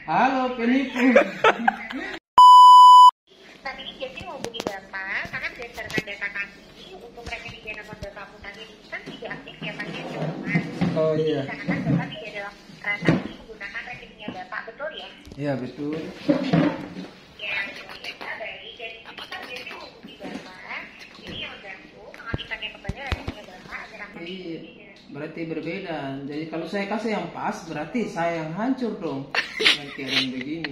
Halo penipu. Saat ini Jessi mau hubungi Bapak karena berdasarkan data kami untuk rekening dana modal kamu tadi ini kan tidak aktif ya Pak ya. Oh iya. Karena Bapak tidak dalam transaksi menggunakan rekeningnya Bapak, betul ya? Iya betul. Ya, baik. Dari sini kan Jessi mau hubungi Bapak. Ini yang mengganggu mengaktifkannya kembali rekeningnya Bapak agar akan Iya. Berarti berbeda. Jadi kalau saya kasih yang pas, berarti saya yang hancur dong. Dengan keadaan begini.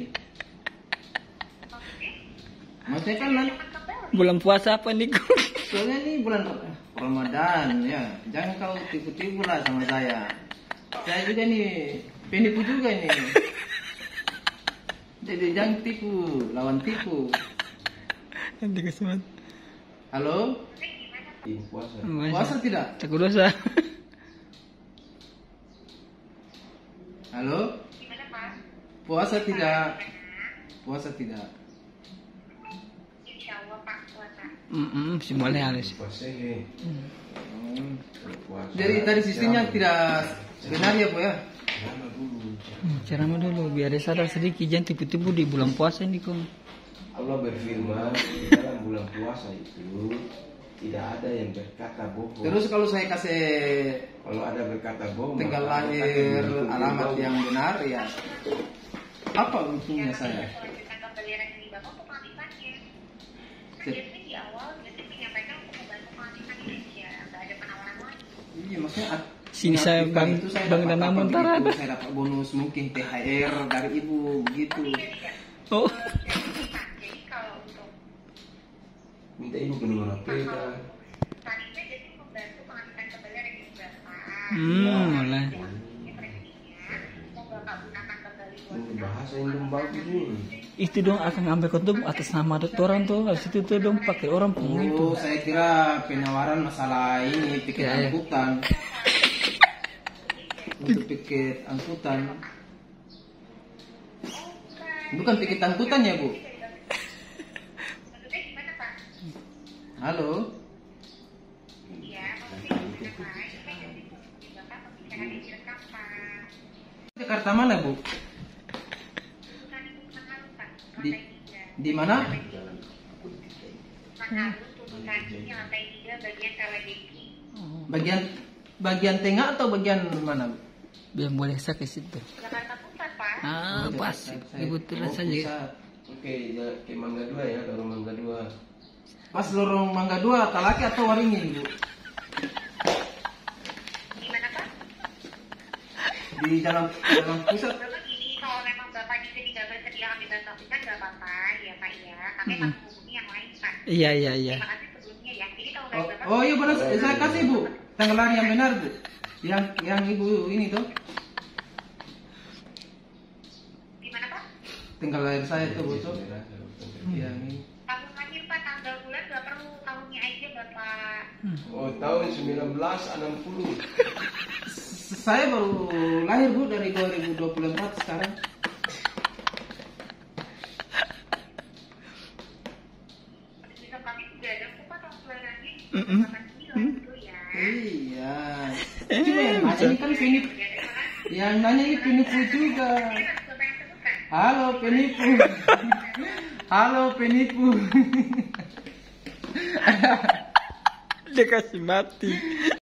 Maksudnya kan nanti Bulan puasa apa nih? soalnya ini bulan Ramadan ya. Jangan kau tipu-tipu lah sama saya. Saya juga nih penipu juga nih. Jadi jangan tipu, lawan tipu. Nanti kesemat. Halo? Puasa tidak? Takut dosa. Halo? Gimana Pak? Puasa tidak? Puasa tidak? Insya Allah Pak puasa. Si boleh halus. Jadi tadi sistemnya tidak benar ya Bu ya? Ceramah dulu biar dia sadar sedikit, jangan tipu-tipu di bulan puasa ini kong. Allah berfirman di dalam bulan puasa itu tidak ada yang berkata bohong. Terus kalau saya kasih Kalau ada berkata bohong, tanggal maka lahir, itu alamat bohong. yang benar ya apa untungnya saya? Melanjutkan kembali rekening Bapak untuk pengaktifannya. Kan Jessi di awal Jessi menyampaikan untuk membantu pengaktifan ini aja, nggak ada penawaran lain. Iya maksudnya Sini saya mengaktifkan bang itu saya bang dapat Dana apa Montara. begitu, saya dapat bonus mungkin THR dari ibu begitu. Oh, Jadi kalau untuk Minta ibu ke nomor HP kan. tadinya Jessi membantu pengaktifan kembali rekening Bapak. mulai. Rekeningnya mau Bapak gunakan kembali buat Ini bahasa yang belum bagus nih. Itu dong akan ngambil kontak atas nama orang tuh. Habis itu tuh dong pakai orang pun itu. Oh, saya kira penawaran masalah ini tiket Ya, ya. angkutan. Untuk tiket angkutan. Bukan tiket angkutan ya, Bu? maksudnya gimana Pak? Halo? Iya, maksudnya gimana Pak? Ini kan Jessi hubungi Bapak pembicaraan yang direkam Pak. Jakarta mana, Bu? Bukan Ibu Mangalu Pak, Di lantai 3. di mana? Mangalu tubuh kaki lantai 3 bagian Kawedeki. Bagian tengah atau bagian mana, Bu? Biar boleh saya ke situ. Jakarta Pusat Pak. Ah, pas. Kebetulan saja. Pusat. Oke, ke Mangga 2 ya, lorong Mangga 2. Pas lorong Mangga 2, Talaki atau Waringin, Bu? Gimana Pak? Di dalam pusat. Bapak gini, kalau memang Bapak di sini nggak bersedia ambil bantuan kan nggak apa-apa ya Pak ya. Tapi langsung hubungi yang lain Pak. Iya. Terima kasih sebelumnya ya. Jadi kalau dari Bapak Oh iya benar, saya kasih Bu. Tanggal lahir yang benar, Bu. Yang ibu ini tuh. gimana Pak? Tanggal lahir saya tuh, Bu. Tuh. Yang ini. Tahun lahir Pak, tanggal bulan nggak perlu tahunnya aja Bapak. Oh, tahun 1960. Saya baru lahir, Bu, dari 2024 sekarang. Bisa kami sudah ada kok Pak tahun kelahirannya. Mm-mm. 89 gitu ya. Iya. Cuma yang nanya ini kan penipu. Ya, terima kasih. Yang nanya ini penipu juga. Ini harus Bapak yang tentukan. Halo penipu. Halo penipu. Dia kasih mati.